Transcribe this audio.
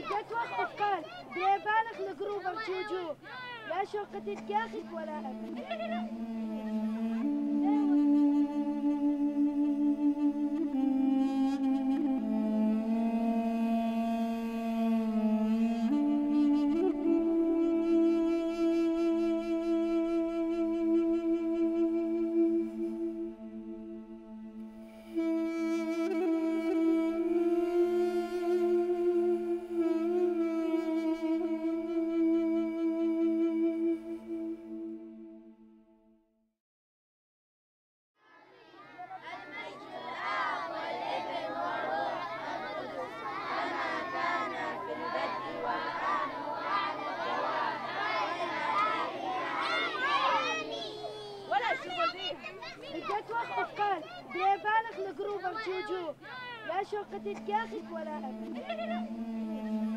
جت وقت قال بيبالغ القروب الجوجو لا شوقة الكاخك ولا أبد. جت وقت قال بيبالغ القروب الجوجو لا شوقة الكاخك ولا أبد.